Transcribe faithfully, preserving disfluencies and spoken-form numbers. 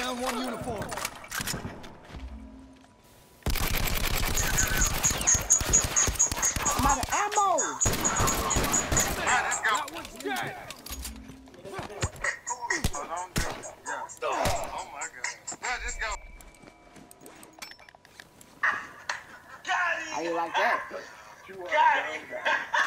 Down one uniform. I'm out of ammo. Right, let's go. That one's dead. Oh, don't do it. Yeah. Oh my God. Right, let's go. How you like that? Got him.